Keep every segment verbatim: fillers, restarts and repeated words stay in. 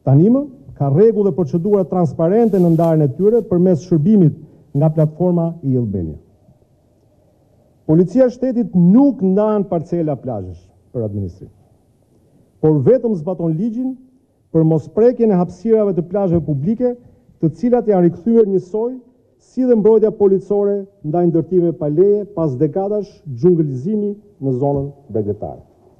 Tani më ka rregull dhe procedura transparente në ndarjen e tyre përmes shërbimit nga platforma i Albania. Policia e shtetit nuk ndan parcela plazhesh për administrim, por vetëm zbaton ligjin për mosprekjen e hapësirave të plazheve publike, të cilat janë rikthyer njësoj si dhe mbrojtja policore ndaj ndërtimeve pa leje pas dekadash xhungëllizimi në zonën bregdetare.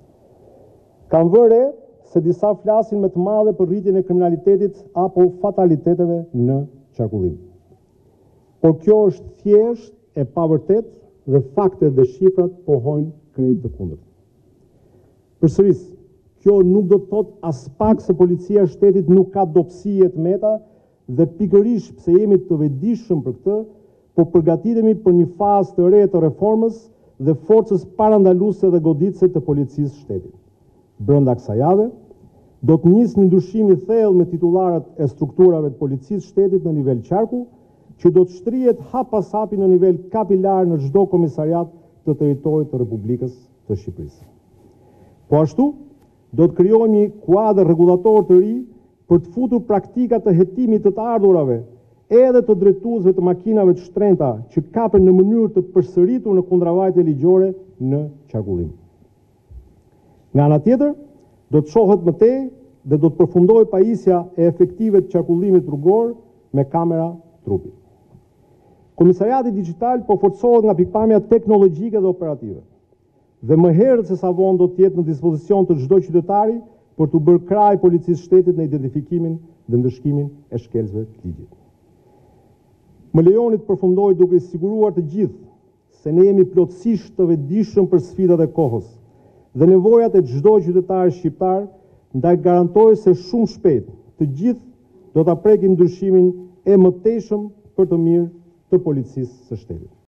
Kam vëre se disa flasin me të madhe për rritjen e kriminalitetit apo fataliteteve në qarkullim. Por kjo është thjesht e pavërtet dhe faktet dhe shifrat pohojnë krejt të kundërt. Përsërisë, kjo nuk do të thotë as pak se policia e shtetit nuk ka dobësi e tmeta dhe pikërisht pse jemi të vetëdijshëm për këtë, po përgatitemi për një fazë të re të reformës dhe forcës parandaluese dhe goditëse të policisë së shtetit. Brenda kësaj jave do të nisë një ndryshim i thellë me titullarët e strukturave të policisë së shtetit në nivel qarku, që do të shtrihet hap pas hapi në nivel kapilar në çdo komisariat të territorit të Republikës të Shqipërisë. Po ashtu, do të krijojmë një kuadër rregullator të ri për të futur praktika të hetimit të të ardhurave, edhe të drejtuesve të makinave të shtrenjta që kapen në mënyrë të përsëritur në kundravajtje ligjore në qarkullim. Nga ana tjetër, do të shohet më tej dhe do të përfundojë pajisja e efektive të qarkullimit rrugor me kamera trupi. Komisariati digital po forcohet nga pikpamja teknologjike dhe operative, dhe më herët se sa vonë do të jetë në dispozicion të çdo qytetari për të bërë kraj policisë shtetit në identifikimin dhe ndëshkimin e shkeljesve të ligjit. Më lejoni të përfundoj duke i siguruar të gjithë se ne jemi plotësisht të vetëdijshëm për sfidat e kohës dhe nevojat e çdo qytetari shqiptar, ndaj garantoj se shumë shpejt të gjithë do ta prekim ndryshimin e mëtejshëm për të mirë të policisë së shtetit.